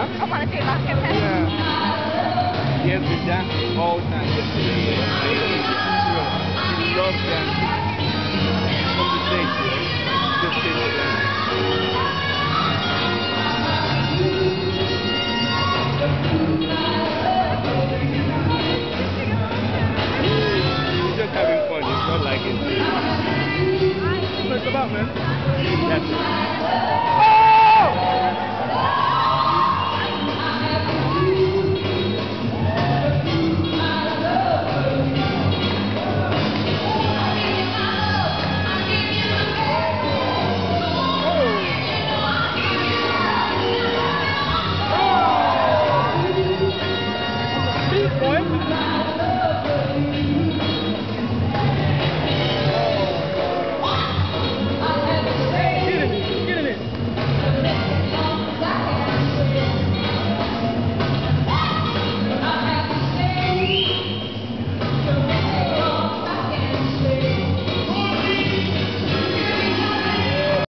Huh? I want to see about him. Yeah. He has been dancing all the time yesterday. He loves dancing. From the stage, just sits there. He's just having fun. It's not like it's... What's it about, man? That's it.